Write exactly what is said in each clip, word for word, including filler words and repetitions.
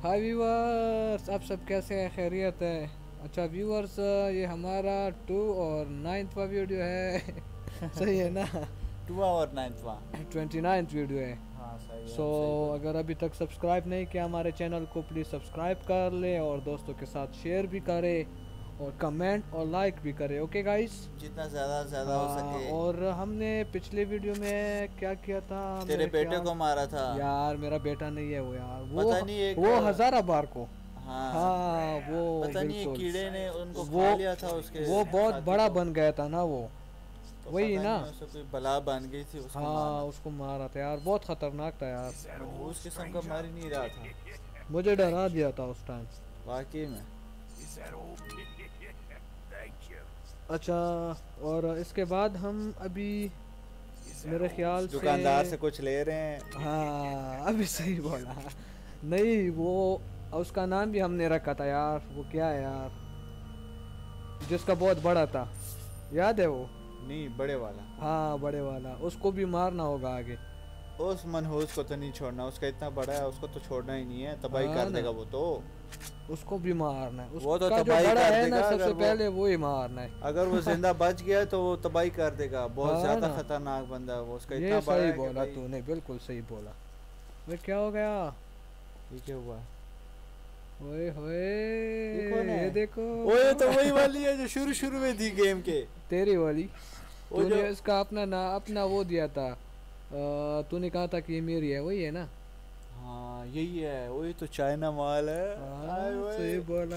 हाय viewers, आप सब कैसे हैं? खैरियत है? अच्छा व्यूअर्स, ये हमारा टू और नाइन्थवा वीडियो है। सही है ना? टू और नाइन्थवा ट्वेंटी नाइन्थ वीडियो है। हाँ सही है। सो so, अगर अभी तक सब्सक्राइब नहीं किया हमारे चैनल को, प्लीज़ सब्सक्राइब कर ले और दोस्तों के साथ शेयर भी करें और कमेंट और लाइक भी करें। ओके गाइस, जितना ज़्यादा ज़्यादा हो सके। और हमने पिछले वीडियो में क्या किया था? तेरे बेटे को मारा था यार। मेरा बेटा नहीं है वो यार, वो पता नहीं एक वो हजारा बार को। हाँ, हाँ वो पता नहीं एक कीड़े ने उनको वो खा लिया था उसके। वो बहुत बड़ा बन गया था ना वो, तो वही ना। उसको कोई बला बन गई थी उसको। हाँ उसको मारा था यार, बहुत खतरनाक था यार। उस किस्म का मार ही नहीं रहा था, मुझे डरा दिया था उस टाइम वाकई में। अच्छा, और इसके बाद हम अभी मेरे ख्याल से दुकानदार से कुछ ले रहे हैं। हाँ अभी सही बोला। नहीं, वो उसका नाम भी हमने रखा था यार। वो क्या है यार, जिसका बहुत बड़ा था, याद है वो? नहीं, बड़े वाला। हाँ बड़े वाला, उसको भी मारना होगा आगे। उस मनहूस को तो नहीं छोड़ना, उसका इतना बड़ा है, उसको तो छोड़ना ही नहीं है, तबाही हाँ कर देगा वो तो। उसको भी मारना है। वो तो उसका जो तबाही बड़ा कर है ना, देगा सबसे अगर वो- पहले वो ही मारना है। अगर वो जिंदा बच गया तो वो तबाही कर देगा। बहुत हाँ ज्यादा ना। खतरनाक बंदा है वो, उसका ये इतना बड़ा सही है कि बोला भाई- तूने, बिल्कुल सही बोला। वे क्या हो गया? ये क्या हुआ? ओए होए, ये कौन है? ये देखो। ओए तो वही वाली है जो शुरू शुरू में थी गेम के। तेरी वाली। वो तूने जो- इसका अपना ना अपना वो दिया था। अ, तूने कहा था कि ये मेरी है, वही है ना? हाँ यही है, वही तो चाइना माल है। हाँ, आए ओए। सही बोला,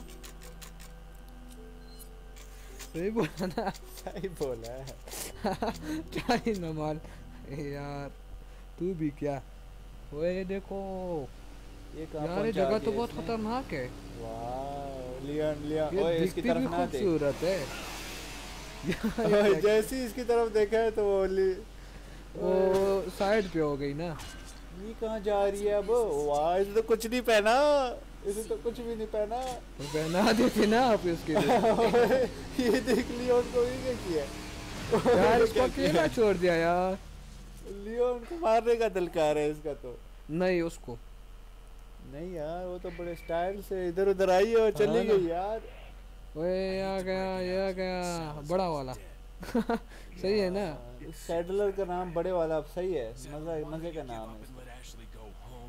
सही बोला ना। सही बोला है। चाइना माल यार, तू भी क्या। ओए देखो ये कहाँ यार, ये पहुंचा जगह तो दिया बहुत इसने? खतरनाक है। वाह, लियोन लियोन, ये ओए इसकी दिखती भी तरफ ना देख। खूबसूरत है। ओए, जैसे ही इसकी तरफ देखा है तो वो ली- वो साइड पे हो गई ना। ये कहाँ जा रही है अब? वाह, इसने तो कुछ नहीं पहना, इसे तो कुछ भी नहीं पहना। तो पहना देते ना आप इसके लिए। ये देख लियोन को भी क्या किया यार इसको अकेला छोड़ दिया यार। लियोन को मारने का दिल कर रहा है इसका तो। नहीं उसको नहीं यार, वो तो बड़े स्टाइल से इधर उधर आई है और चली हाँ ना। गई यार। ओए आ गया, ये आ गया बड़ा वाला। सही है ना? इस सैडलर का नाम बड़े वाला अब सही है, मजा मजे का नाम है इसका।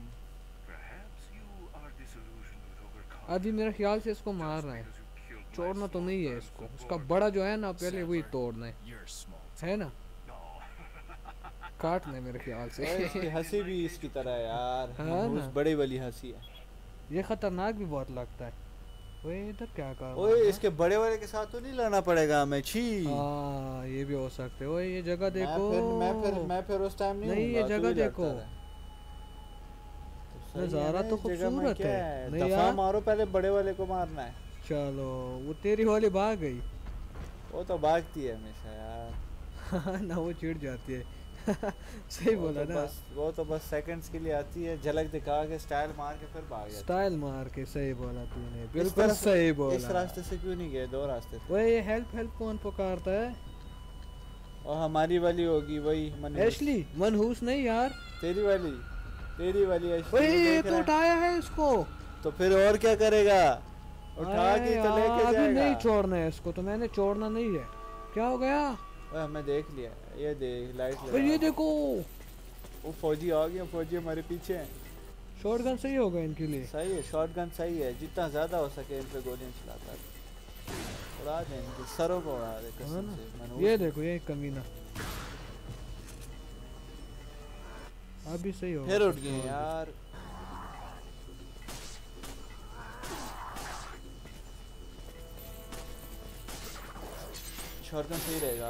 अभी मेरे ख्याल से इसको मारना है, छोड़ना तो नहीं है इसको। उसका बड़ा जो है ना, पहले वही तोड़ना है, है ना? काटना है मेरे ख्याल से। ओए, इसकी हंसी भी इसकी तरह है यार। हाँ उस ना। बड़ी वाली हंसी है। ये खतरनाक भी बहुत लगता है। ओए इधर क्या कर रहा ओए है? इसके बड़े वाले के साथ तो नहीं लड़ना पड़ेगा हमें। छी। हाँ ये भी हो सकते। ओए ये जगह देखो। मैं फिर मैं फिर मैं फिर उस टाइम नहीं नहीं, हूँगा, ये तू जगह ही लड़ता देखो। रहे। तो सही है नज़ारा ना, तो इस जगह में खूबसूरत क्या है। नहीं दफा यार। मारो, पहले बड़े वाले को मारना है। चलो, वो तेरी वाली भाग गई। वो तो भागती है हमेशा यार। ना वो चिढ़ जाती है। सही वो बोला तो ना। बस वो तो बस सेकंड्स के लिए आती है, झलक दिखा के स्टाइल मार के फिर भाग जाती है। स्टाइल मार के। सही बोला तूने, इस बिल्कुल तरफ- सही बोला। इस रास्ते से क्यों नहीं गए? दो रास्ते थे। ओए ये हेल्प हेल्प कौन पुकारता है? और हमारी वाली होगी वही मनहूस। एशली। मनहूस नहीं यार। तेरी वाली तेरी वाली एशली ओए को ये देख तो रहा है। उठाया है इसको। तो फिर और क्या करेगा? उठा अरे के तो यार, लेके अभी जाएगा। नहीं छोड़ना है इसको, तो मैंने छोड़ना नहीं है। क्या हो गया? ओए, हमें देख लिया। ये देख लाइट ओए ये देखो, वो फौजी आ गया, फौजी हमारे पीछे हैं। शॉटगन सही होगा इनके लिए। सही है, शॉटगन सही है। जितना ज्यादा हो सके इन पे गोलियां चलाता है। उड़ा दे इनके सरों को, उड़ा दे हाँ कसम ना। से। मनहूस ये देखो, ये कमीना अभी सही होगा। फिर उठ गए यार। शॉटगन सही रहेगा,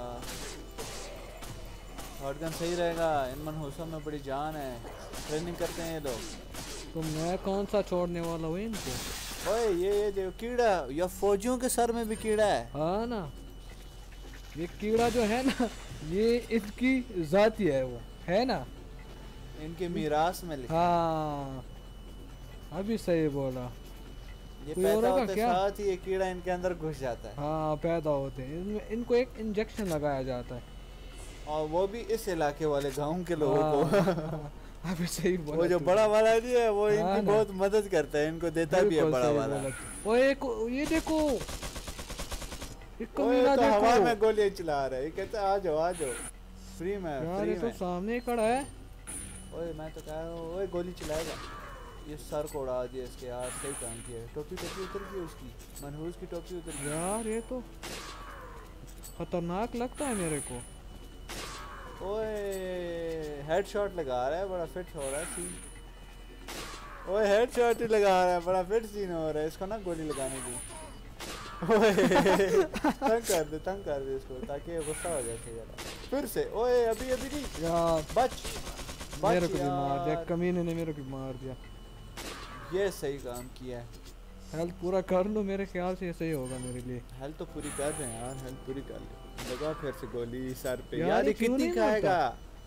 शॉटगन सही रहेगा। इन मनहूसों में बड़ी जान है, ट्रेनिंग करते हैं ये लोग। तो मैं कौन सा छोड़ने वाला हूँ इनको? ओए ये ये देखो कीड़ा, या फौजियों के सर में भी कीड़ा है। हाँ ना, ये कीड़ा जो है ना, ये इनकी जाती है, वो है ना, इनके मीरास में लिखा। हाँ अभी सही बोला। ये कोई पैदा और होगा होते क्या? साथ ही ये कीड़ा इनके अंदर घुस जाता है। हाँ पैदा होते हैं इनमें, इनको एक इंजेक्शन लगाया जाता है। और वो भी इस इलाके वाले गांव के लोगों को। हाँ, अबे सही बोला वो जो तूने। बड़ा वाला नहीं है वो हाँ इनकी ना। बहुत मदद करता है, इनको देता भी है बिल्कुल बड़ा सही वाला। बोला तू। ओए एक ये देखो, ये ओए कमीना तो हवा देखो में गोलियां चला रहा है, ये कहता है आ जाओ आ जाओ फ्री में यार, फ्री ये तो में। सामने ही खड़ा है। ओए मैं तो कह रहा हूँ ओए गोली चलाएगा, ये सर को उड़ा दिया इसके यार, सही काम किया है। टोपी टोपी उतर गई उसकी, मनहूस की टोपी उतर गई। यार ये तो खतरनाक लगता है मेरे को। ओए हेडशॉट लगा रहा है, बड़ा फिट हो रहा है सीन। ओए हेडशॉट ही लगा रहा है, बड़ा फिट सीन हो रहा है, इसको ना गोली लगाने दी। ओए तंग कर दे तंग कर दे इसको, ताकि ये गुस्सा हो जाए जरा। फिर से ओए अभी अभी नहीं यार बच बच मेरे को भी मार दिया, यार। कमीने ने मेरे को भी मार दिया। ये सही काम किया है। हेल्थ पूरा कर लो, मेरे ख्याल से ये सही होगा मेरे लिए। हेल्थ तो पूरी कर रहे हैं यार, हेल्थ पूरी कर ले। लगा फिर से गोली सर पे यार, यार, ये ये क्यों कितनी नहीं खाएगा।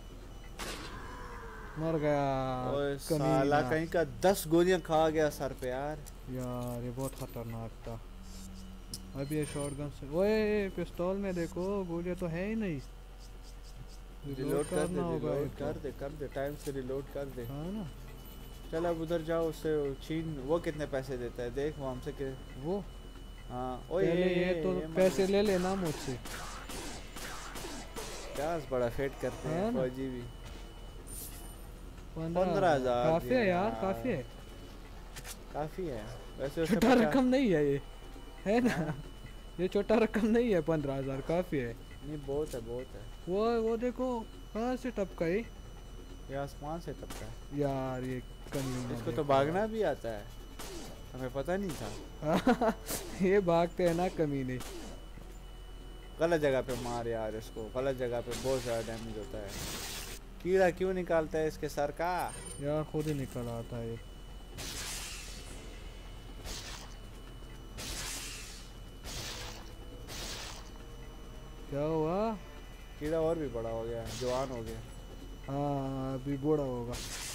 मर गया ओए कमीना। साला कहीं का दस गोलियां खा गया सर पे यार। यार ये बहुत खतरनाक था। अभी ये शॉटगन से, ओए पिस्तौल में देखो गोलियां तो है ही नहीं। रिलोड कर दे करना होगा रिलोड ये तो। कर दे कर दे टाइम से रिलोड कर दे। हाँ ना। चल अब उधर जाओ उससे छीन, वो कितने पैसे देता है देख वो हमसे के। वो हाँ ओए पहले ये तो ये पैसे मत- ले लेना मुझसे। प्यास बड़ा फेट करते हैं हाँ ना। फौजी भी। पंद्रह पंद्रह हजार काफी है यार, काफी है। काफी है वैसे उससे छोटा पचास- रकम नहीं है ये, है ना। ये छोटा रकम नहीं है, पंद्रह हजार काफी है। नहीं बहुत है बहुत है। वो वो देखो कहाँ से टपका है ये आसमान से टपका है। यार, ये कमीना इसको तो देखो। भागना भी आता है, हमें पता नहीं था। ये भागते हैं ना कमीने। गलत जगह पे मार यार इसको, गलत जगह पे बहुत ज़्यादा डैमेज होता है। कीड़ा क्यों निकालता है इसके सर का। यार खुद ही निकल आता है ये। क्या हुआ? कीड़ा और भी बड़ा हो गया, जवान हो गया। हाँ अभी बूढ़ा होगा।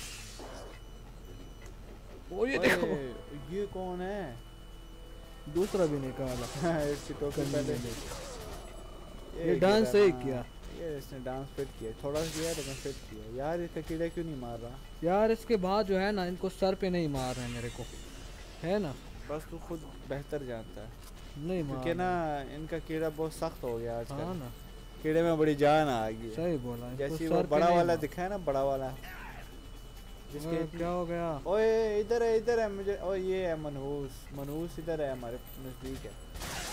ओ ये ओए, देखो, ये कौन है। दूसरा भी निकाला। इसकी टोपी कमीने पहले ने। ये डांस कीड़ा सही ना- किया। ये इसने डांस फिट किया, थोड़ा सा किया लेकिन फिट किया। यार इसका कीड़ा क्यों नहीं मार रहा। यार इसके बाद जो है ना, इनको सर पे नहीं मार रहे हैं मेरे को, है ना। बस तू खुद बेहतर जानता है, नहीं मार क्योंकि ना इनका कीड़ा बहुत सख्त हो गया रहे। हाँ आजकल। ना, कीड़े में बड़ी जान आ गई है। सही बोला। इनको जैसे सर वो पे बड़ा नहीं वाला मार- दिखा है ना, बड़ा वाला ओए, जिसके क्या हो गया? ओए इधर है इधर है मुझे। ओए ये है मनहूस, मनहूस इधर है हमारे नजदीक है।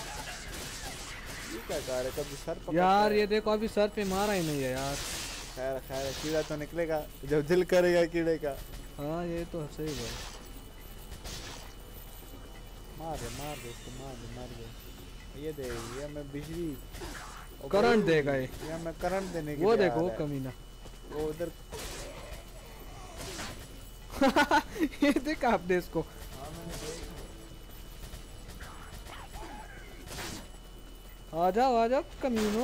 ये क्या कर रहा है, कभी सर पकड़ता यार है। ये देखो, अभी सर पे मारा ही नहीं है यार। खैर खैर कीड़ा तो निकलेगा जब दिल करेगा कीड़े का। हाँ ये तो सही बोला। मार दे मार दे इसको, मार दे मार दे। ये दे, ये मैं बिजली ओ करंट भाई, देगा ये। ये मैं करंट देने के वो लिए आ देखो वो रहा है। कमीना। वो उधर ये देखा आपने इसको। आ जाओ आ जाओ कमीनो,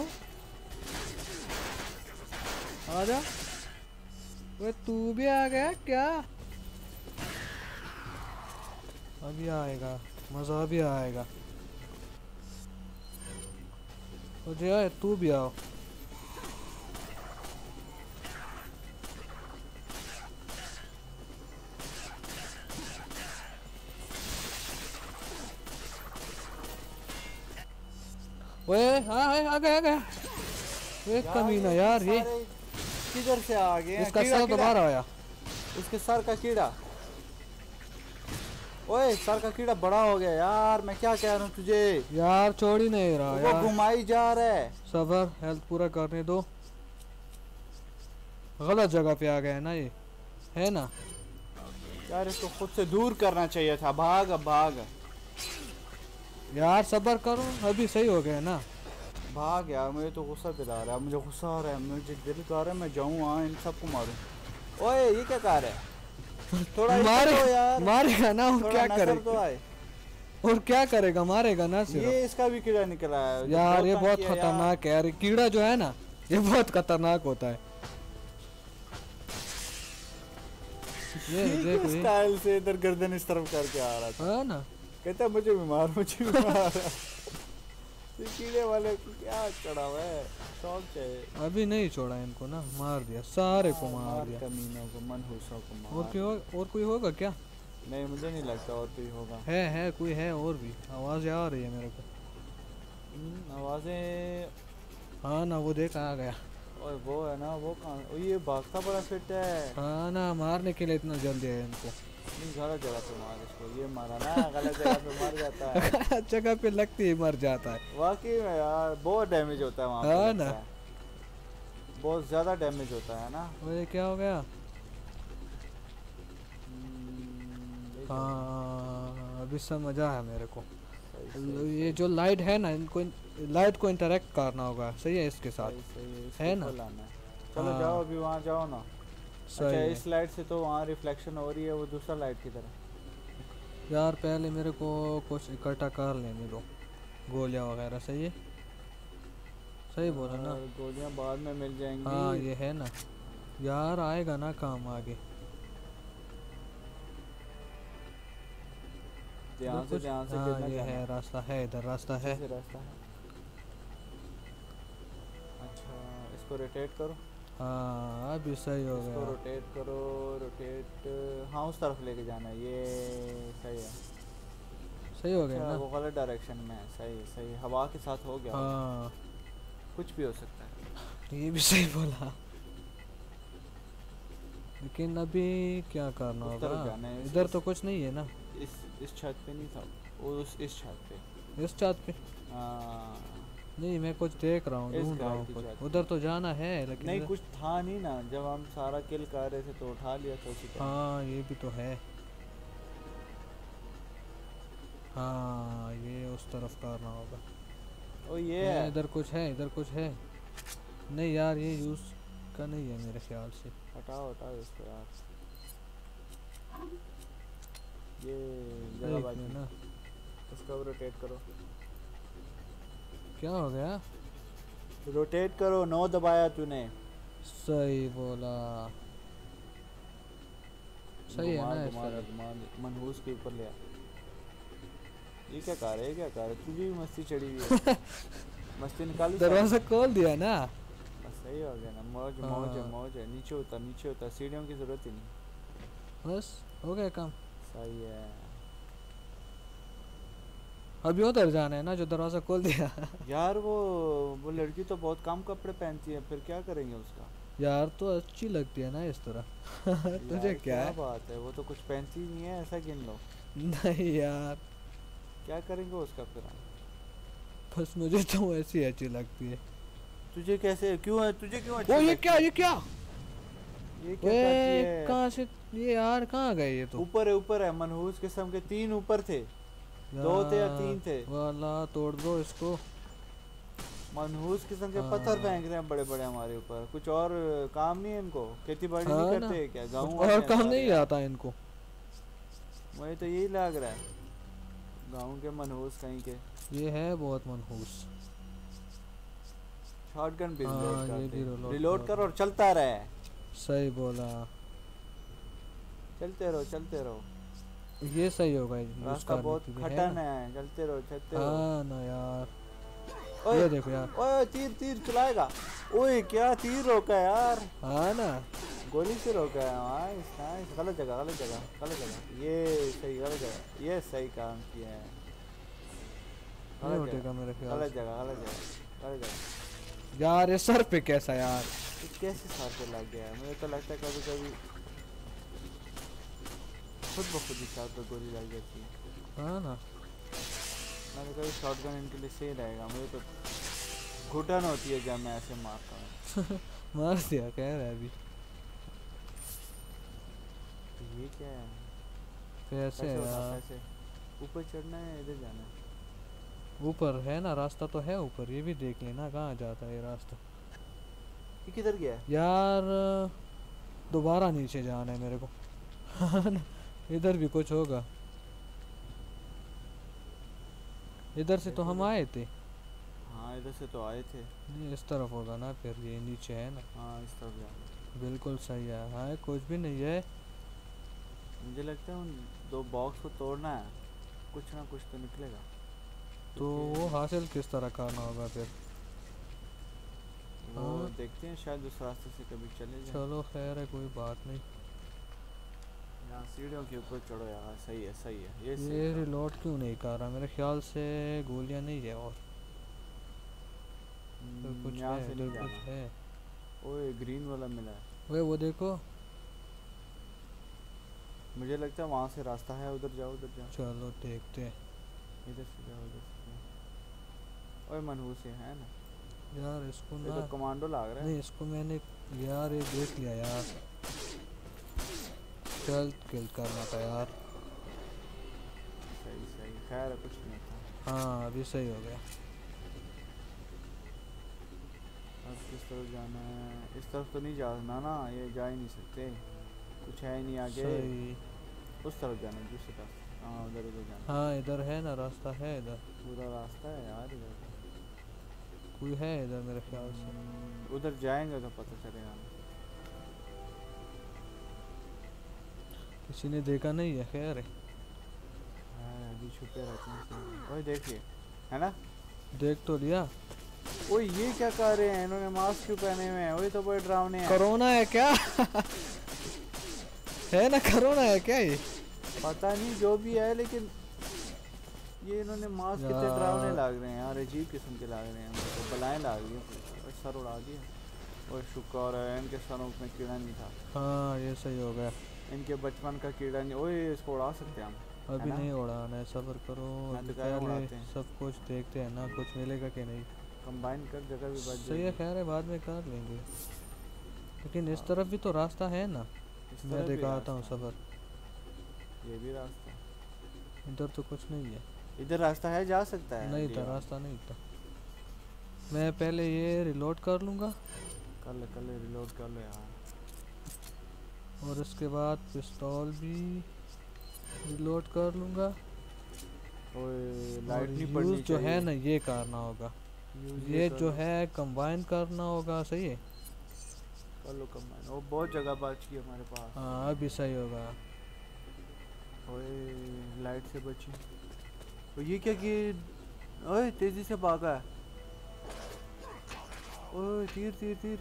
आ जा। वे तू भी आ गया क्या? अभी आएगा, मजा भी आएगा। मुझे आए, तू भी आओ। वे हाँ हाँ आ गया आ गया। वे कमीना यार, ये सारे किधर से आ गए हैं? इसका कीड़ा, सर कीड़ा। दोबारा आया। इसके सर का कीड़ा। ओए सर का कीड़ा बड़ा हो गया यार, मैं क्या कह रहा हूँ तुझे। यार छोड़ ही नहीं रहा वो यार। घुमाई जा रहा है। सबर, हेल्थ पूरा करने दो। गलत जगह पे आ गया ना ये, है ना। यार इसको खुद से दूर करना चाहिए था। भाग अब भाग यार सबर करो, अभी सही हो गया ना। भाग यार, मुझे तो गुस्सा दिला रहा है, मुझे गुस्सा आ रहा है, मुझे दिल कर रहा है मैं जाऊँ वहाँ इन सबको मारूं। ओए ये क्या कर रहा है। थोड़ा मारे तो यार, मारेगा ना, और थोड़ा क्या नजर करेगा? तो आए। और क्या करेगा, मारेगा ना सिर्फ। ये इसका भी कीड़ा निकला है यार ये तंग बहुत किया यार। खतरनाक है यार, ये कीड़ा जो है ना, ये बहुत खतरनाक होता है। ये देख ये, स्टाइल से इधर गर्दन इस तरफ करके आ रहा था। है ना। कहता मुझे भी मार मुझे भी मार। ये कीड़े वाले को क्या चढ़ा हुआ है, शौक चाहिए। अभी नहीं छोड़ा इनको ना, मार दिया सारे को, मार, मार मार दिया। कमीनों को, मनहूसों को मार। और कोई हो, और कोई होगा क्या? नहीं मुझे नहीं लगता और कोई होगा। है है कोई है और भी, आवाज़ें आ रही है मेरे को। हम्म, आवाज़ें। हाँ ना, वो देख आ गया। और वो है ना, वो कहाँ, ओ ये भागता बड़ा फिट है। हाँ ना, मारने के लिए इतना जल्दी है इनको। नहीं गलत जगह पे मार इसको, ये मारा ना गलत जगह पे मर जाता है। जगह पे लगती ही मर जाता है। वाकई में यार बहुत डैमेज होता है वहाँ पे, हाँ लगता ना। है। बहुत ज़्यादा डैमेज होता है ना। ये क्या हो गया? हम्म, ये क्या? हाँ अभी समझ आया मेरे को। सही, सही, ये सही, जो लाइट है ना, इनको लाइट को इंटरेक्ट करना होगा, सही है इसके साथ। सही, सही, इसको है ना? लाना है। चलो हाँ। जाओ अभी वहाँ जाओ ना। सही अच्छा है। इस लाइट से तो वहाँ रिफ्लेक्शन हो रही है, वो दूसरा लाइट की तरह। यार पहले मेरे को कुछ इकट्ठा कर लेने दो, गोलियां वगैरह। सही है, सही बोला ना? और गोलियाँ बाद में मिल जाएंगी। हाँ ये है ना यार, आएगा ना काम आगे। ध्यान से, कुछ ध्यान से हाँ गिरना ये जाना। है, रास्ता है इधर, रास्ता है। पीछे से रास्ता है। अच्छा इसको रोटेट करो। हाँ अभी सही हो इसको गया। रोटेट करो, रोटेट। हाँ उस तरफ लेके जाना है, ये सही है। सही हो गया अच्छा ना? वो गलत डायरेक्शन में है, सही सही, हवा के साथ हो गया होगा। हाँ कुछ भी हो सकता है। ये भी सही बोला। लेकिन अभी क्या करना उस तरफ होगा? जाना है, इस- इधर इस- तो कुछ नहीं है ना? इस इस छत पे नहीं था वो, उस इस छत पे। इस छत पे? हाँ नहीं मैं कुछ देख रहा हूँ, इस ढूंढ रहा घर हूँ की कुछ। छत। उधर तो जाना है लेकिन नहीं इधर- कुछ था नहीं ना, जब हम सारा किल कर रहे थे तो उठा लिया था उसी टाइम। हाँ ये भी तो है। हाँ ये उस तरफ करना होगा। ओ ये नहीं, है। इधर कुछ है, इधर कुछ है। नहीं यार ये यूज़ का नहीं है मेरे ख्याल से। हटाओ हटाओ इसको यार। ये एक जगहबाजी मिनट ना, इसको रोटेट करो। क्या हो गया? रोटेट करो, नो दबाया तूने। सही बोला। सही है घुमा ना इस घुमा दे, तरफ? घुमा दे, मनहूस के ऊपर ले आ। ये क्या कर रहे है, क्या कर रहे है? तुझे भी मस्ती चढ़ी हुई है। मस्ती निकाली सारी। दरवाजा खोल दिया ना। बस सही हो गया ना, मौज हाँ। मौज है, मौज है। नीचे उतर, नीचे उतर, सीढ़ियों की जरूरत ही नहीं। बस हो गया काम। सही है। अभी उधर जाना है ना जो दरवाजा खोल दिया। यार वो वो लड़की तो बहुत कम कपड़े पहनती है, फिर क्या करेंगे उसका? यार तो अच्छी लगती है ना इस तरह। तुझे यार, क्या है? बात है, वो तो कुछ पहनती ही नहीं है, ऐसा गिन लो। नहीं यार, क्या करेंगे उसका फिर हम? बस मुझे तो ऐसी अच्छी लगती है। तुझे कैसे, क्यों है, तुझे क्यों अच्छी ओ ये लगती क्या, है? ये क्या? ये क्या करती ओए है? कहाँ से ये यार, कहाँ गए ये तो? ऊपर है, ऊपर है, मनहूस किस्म के तीन ऊपर थे। दो थे या तीन थे? वाला तोड़ दो इसको। मनहूस किस्म के हाँ। पत्थर फेंक रहे हैं बड़े बड़े हमारे ऊपर। कुछ और काम नहीं है इनको? खेती बाड़ी हाँ नहीं ना, करते क्या? कुछ गाँव और काम नहीं आता इनको। वही तो यही लग रहा है, गाँव के मनहूस कहीं के। ये है बहुत मनहूस। शॉटगन भी हाँ, रिलोड ये करते भी reload रिलोड कर। कर और चलता रहे। सही बोला। चलते रहो, चलते रहो। ये सही होगा यूज रास्ता करने बहुत के लिए, खटन ना? है, चलते रहो, चलते रहो। हाँ ना यार, ओए ये देखो यार। ओए तीर तीर चलाएगा। ओए क्या तीर रोका यार, हाँ ना, गोली से रोका है। नाइस नाइस, गलत जगह, गलत जगह, गलत जगह। ये सही, गलत जगह, ये सही काम किया है। नहीं गलत उठेगा जगह, मेरे ख्याल गलत से। जगह, गलत जगह, गलत जगह। यार ये सर पे कैसा यार? ये कैसे सर पे लग गया है? मुझे तो लगता है कभी कभी खुद ब खुद ही सर पे गोली लग जाती है। हाँ ना, मैंने कभी शॉटगन इनके लिए सही रहेगा। मुझे तो घुटन होती है जब मैं ऐसे मारता हूँ। मार दिया कह रहा है अभी। तो ये क्या है? कैसे कैसे होता है? यार? कैसे ऊपर चढ़ना है, इधर जाना है? ऊपर है ना रास्ता, तो है ऊपर। ये भी देख लेना कहाँ जाता है ये रास्ता। ये किधर गया है? यार दोबारा नीचे जाना है मेरे को। इधर भी कुछ होगा। इधर से तो हम आए थे। हाँ इधर से तो आए थे। नहीं इस तरफ होगा ना, फिर ये नीचे है ना। हाँ इस तरफ जाना। बिल्कुल सही है। हाँ कुछ भी नहीं है। मुझे लगता है उन दो बॉक्स को तोड़ना है, कुछ ना कुछ तो निकलेगा। तो वो हासिल किस तरह करना होगा फिर? वो हाँ देखते हैं, शायद उस रास्ते से कभी चले जाएं। चलो खैर है, कोई बात नहीं। यहाँ सीढ़ियों के ऊपर चढ़ो यार, सही है सही है, ये सही ये था। रिलोड क्यों नहीं कर रहा? मेरे ख्याल से गोलियां नहीं है और इधर हम्म, कुछ यहाँ है, से इधर नहीं कुछ जाना। है। ओए ग्रीन वाला मिला है। वे वो देखो। मुझे लगता है वहाँ से रास्ता है, उधर जाओ उधर जाओ। चलो देखते हैं। इधर से जाओ इधर से जाओ। ओए मनहूस ये है ना, यार इसको ये ना, तो कमांडो लग रहा है। नहीं इसको मैंने, यार ये देख लिया यार, चल किल करना था यार। सही सही, खैर है, कुछ नहीं था। हाँ अभी सही हो गया। अब किस तरफ जाना है? इस तरफ तो नहीं जाना ना, ये जा ही नहीं सकते, कुछ है ही नहीं आगे। सही। उस तरफ जाना है, दूसरी तरफ। हाँ उधर उधर जाना। हाँ इधर है ना, रास्ता है इधर, पूरा रास्ता है यार इधर का। कोई है इधर मेरे ख्याल से। हम्म, उधर जाएंगे तो पता चलेगा। किसी ने देखा नहीं है? खैर है। हाँ अभी छुपे रहते हैं। ओए देखिए, है ना? देख तो लिया। ओए ये क्या कर रहे हैं इन्होंने, मास्क क्यों पहने हुए हैं? ओए तो बड़े डरावने हैं। कोरोना है क्या? है ना, कोरोना है क्या ये? पता नहीं जो भी है, लेकिन ये इन्होंने मास्क कितने यार। डरावने लग रहे हैं यार, अजीब किस्म के लग रहे हैं। तो बलाएं लग रही हैं। और सर उड़ा दिया। और शुक्र है इनके सरों में कीड़ा नहीं था। हाँ ये सही हो गया। इनके बचपन का कीड़ा नहीं। ओए इसको उड़ा सकते हैं हम? अभी है ना? नहीं उड़ाना है, सब्र करो। मैं अभी तो कह रहा हूँ पहले उड़ाते हैं। सब कुछ देखते हैं ना, कुछ मिलेगा कि नहीं। कंबाइन कर, जगह भी बच सही है, जाएगी। खैर है बाद में कर लेंगे। लेकिन इस तरफ भी तो रास्ता है ना, इस मैं तरफ भी दिखाता हूँ रास्ता है। सब्र। ये भी रास्ता है। इधर तो कुछ नहीं है। इधर रास्ता है, जा सकता है? नहीं था, लिया। रास्ता नहीं था। मैं पहले ये रिलोड कर लूँगा कर ले कर ले, रिलोड कर ले यार। और उसके बाद पिस्तौल भी रिलोड कर लूँगा। ओए और लाइट नहीं पड़नी यूज़ जो है चाहिए। ना ये करना होगा, यूज़ ये कर जो लो। है कंबाइन करना होगा। सही है। कर लो कंबाइन। वो बहुत जगह बच गई हमारे पास। हाँ अभी सही होगा। ओए लाइट से बची। ओ ये क्या कि, ओए तेजी से भागा है। ओए तीर तीर तीर।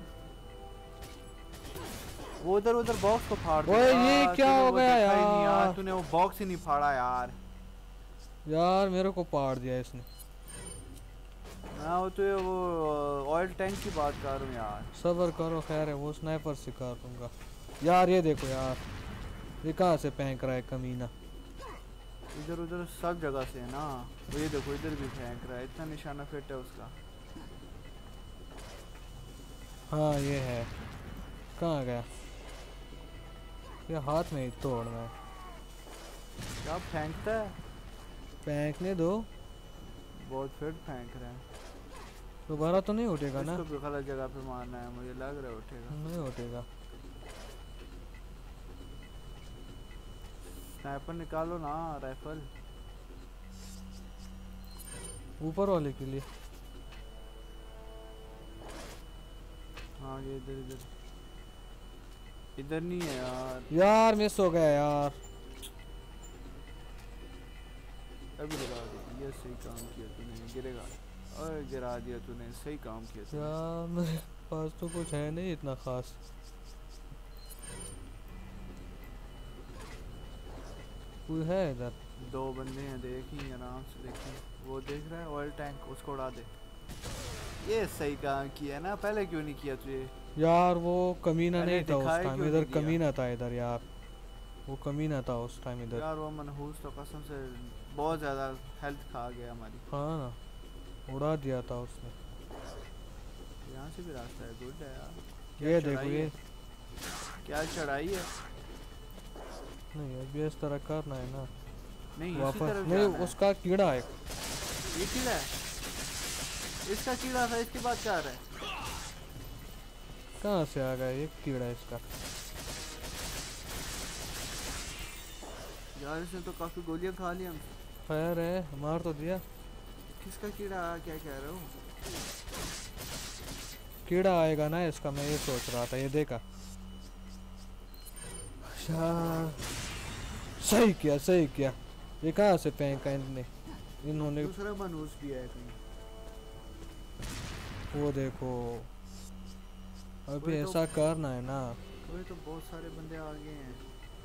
वो उधर उधर बॉक्स को फाड़ दिया। ओए ये यार, क्या तूने हो वो गया देखा ही नहीं यार? तूने वो बॉक्स ही नहीं फाड़ा यार। यार मेरे को पाड़ दिया इसने। मैं वो तो ये वो ऑयल टैंक की बात कर रहा हूँ यार। सब्र करो, खैर है, वो स्नाइपर से कर दूंगा। यार ये देखो यार, ये कहाँ से फेंक रहा है कमीना। इधर उधर सब जगह से है ना। वो ये देखो इधर भी फेंक रहा है, इतना निशाना फिट है उसका। हाँ ये है, कहाँ गया? ये हाथ में ही तोड़ना है। क्या फेंकता है? फेंकने दो। बहुत फिट फेंक रहा है। दोबारा तो नहीं उठेगा ना? इसको भी गलत जगह पे मारना है, मुझे लग रहा है उठेगा। नहीं उठेगा। स्नाइपर निकालो ना, राइफल। ऊपर वाले के लिए। हाँ ये इधर इधर इधर नहीं है यार। यार मिस हो गया यार। अभी गिरा दिया, ये सही काम किया तूने, गिरेगा। और गिरा दिया तूने, सही काम किया तूने। यार मेरे पास तो कुछ है नहीं इतना खास। कोई है इधर? दो बंदे हैं, देखी आराम से देखी। वो देख रहा है ऑयल टैंक, उसको उड़ा दे। ये सही काम किया ना, पहले क्यों नहीं किया तुझे? यार वो कमीना अरे नहीं था उस दिखाई टाइम क्यों इधर, नहीं दिया? कमीना था इधर यार, वो कमीना था उस टाइम इधर। यार वो मनहूस तो कसम से बहुत ज़्यादा हेल्थ खा गया हमारी। हाँ ना, उड़ा दिया था उसने। यहाँ से भी रास्ता है, गुड है यार। ये क्या देखो चढ़ाई ये। है? क्या चढ़ाई है? नहीं अभी इस तरह करना है ना, नहीं इसी वापस तरफ नहीं, जाना है। उसका कीड़ा है। ये कीड़ा है? इसका कीड़ा था, इसके बाद क्या आ रहा है? कहाँ से आ गया ये कीड़ा इसका? यार इसने तो काफी गोलियां खा ली हमसे। खैर है, मार तो दिया। किसका कीड़ा आया, क्या कह रहे हो? कीड़ा आएगा ना इसका, मैं ये सोच रहा था, ये देखा। यार सही किया सही किया। ये कहाँ से फेंका इनने? इन्होंने दूसरा मनूस भी है कहीं। वो देखो अभी वही तो- ऐसा करना है ना। वही तो बहुत सारे बंदे आ गए हैं।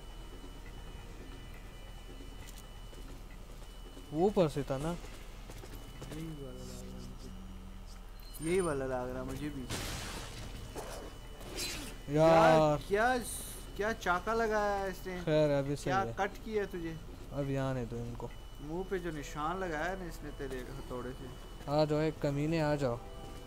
वो ऊपर से था ना। यही वाला लग रहा है मुझे, यही वाला लग रहा है मुझे भी। यार क्या क्या चाका लगाया है इसने, खैर अभी सही क्या है। कट किया तुझे अब यहाँ आने दो इनको। मुंह पे जो निशान लगाया है ना इसने तेरे हथौड़े से। आ जाओ एक कमीने आ जाओ।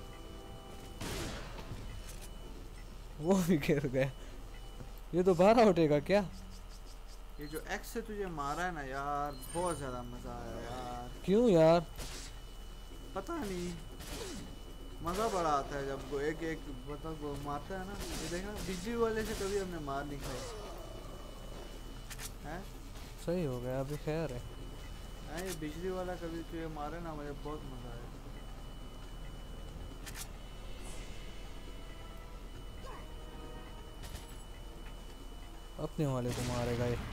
वो भी गिर गया। ये तो बारह उठेगा क्या? ये जो एक्स से तुझे मारा है ना यार, बहुत ज्यादा मजा आया यार। क्यों यार? पता नहीं, मजा बड़ा आता है जब वो एक एक मतलब वो मारता है ना। ये देखना बिजली वाले से कभी हमने मार नहीं खाई है। सही हो गया अभी खैर है। हाँ, ये बिजली वाला कभी तुझे मारे ना, मुझे बहुत मजा आया। अपने वाले को मारेगा ये।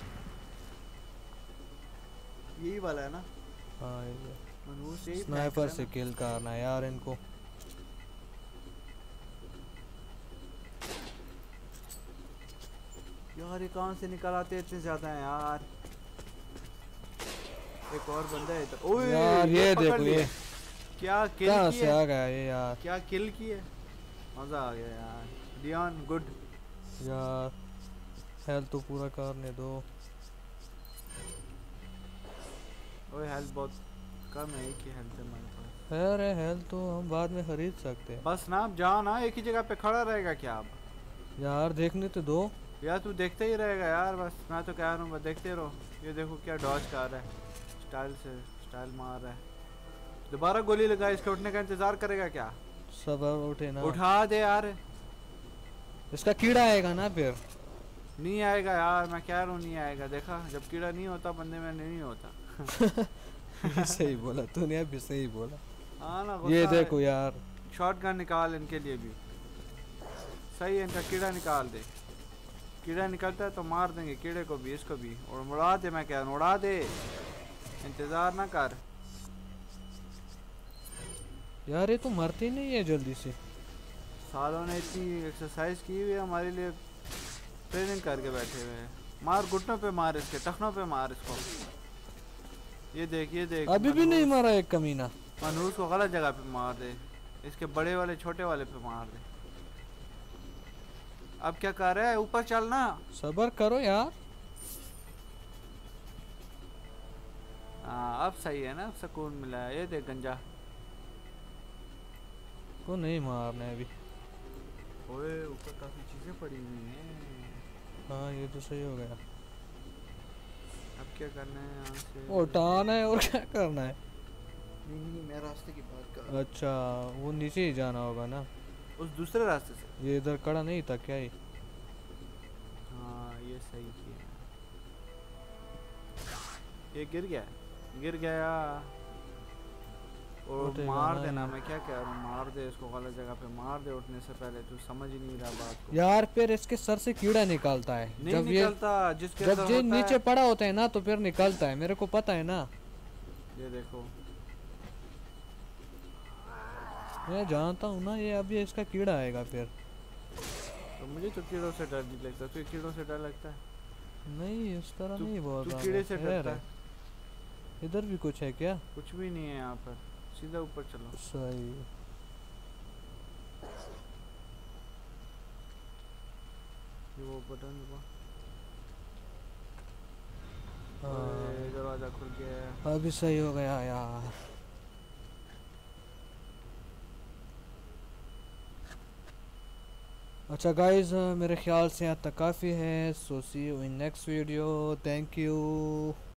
यही वाला है ना हाँ ये मनहूस, यही स्नाइपर फेंक से रहा है किल करना है यार इनको। ना। यार ये कहाँ से निकल आते हैं इतने ज्यादा हैं यार। एक और बंदा है इधर। ओए यार ये पकड़ देखो लिया। ये क्या किल कहाँ की से है, आ गया ये यार। क्या किल की है। मजा आ गया यार। Dion good. यार हेल्थ तो पूरा करने दो। ओए हेल्थ बहुत कम है, एक ही हेल्थ है मेरे पास। खैर है हेल्थ तो हम बाद में खरीद सकते हैं। बस ना अब जाओ ना, एक ही जगह पे खड़ा रहेगा क्या अब। यार देखने तो दो। यार तू देखते ही रहेगा यार, बस मैं तो कह रहा हूँ बस देखते रहो। ये देखो क्या डॉज कर रहा है, स्टाइल से स्टाइल मार रहा है। दोबारा गोली लगा, इसके उठने का इंतजार करेगा क्या। सबर उठे ना। उठा दे यार। इसका कीड़ा आएगा ना फिर। नहीं आएगा यार, मैं कह रहा हूँ नहीं आएगा। देखा जब कीड़ा नहीं होता बंदे में नहीं होता। ये सही बोला तूने अभी सही बोला। हाँ ना, ये गुस्सा है। देखो यार शॉट गन निकाल इनके लिए भी। सही है, इनका कीड़ा निकाल दे। कीड़ा निकलता है तो मार देंगे कीड़े को भी, इसको भी। और उड़ा दे, मैं कह रहा हूँ उड़ा दे, इंतजार ना कर। यार ये तो मरते नहीं है जल्दी से। सालों ने इतनी एक्सरसाइज की हुई है हमारे लिए, ट्रेनिंग करके बैठे हुए हैं। मार घुटनों पे मार, इसके टखनों पे मार इसको। ये देख ये देख अभी भी नहीं मारा एक कमीना। मनहूस को गलत जगह पे मार दे, इसके बड़े वाले छोटे वाले पे मार दे। अब क्या कर रहा है, ऊपर चलना। सबर करो यार। हाँ अब सही है ना, अब सुकून मिला है। ये देख गंजा को नहीं मारना है अभी। ओए ऊपर काफी चीजें पड़ी हुई हैं। हाँ ये तो सही हो गया। अब क्या करना है यहाँ से। उठाना है और क्या करना है। नहीं नहीं, मैं रास्ते की बात कर रहा हूँ। अच्छा वो नीचे ही जाना होगा ना। उस दूसरे रास्ते से। ये इधर खड़ा नहीं था क्या ये? हाँ ये सही किया। ये गिर गया, गिर गया। और उठेगा मार ना देना, ये। मैं क्या कह रहा हूँ, मार दे इसको गलत जगह पे मार दे उठने से पहले। तू समझ ही नहीं रहा बात को। यार फिर इसके सर से कीड़ा निकलता है। नहीं जब ये निकलता, जिसके जब अंदर ये होता नीचे है। पड़ा होता है ना तो फिर निकलता है, मेरे को पता है ना। ये देखो मैं जानता हूँ ना, ये अभी इसका कीड़ा आएगा फिर। तो मुझे तो कीड़ों से डर नहीं लगता। तुझे कीड़ों से डर लगता है। नहीं उस तरह तू- नहीं बोल तू रहा कीड़े मैं, से खैर डरता है। है। इधर भी कुछ है क्या? कुछ भी नहीं है यहाँ पर, सीधा ऊपर चलो। सही। ये वो बटन दबा। हाँ ओए, दरवाजा खुल गया है। अभी सही हो गया यार। अच्छा गाइस मेरे ख्याल से यहाँ तक काफ़ी है। So see you in next video. Thank you.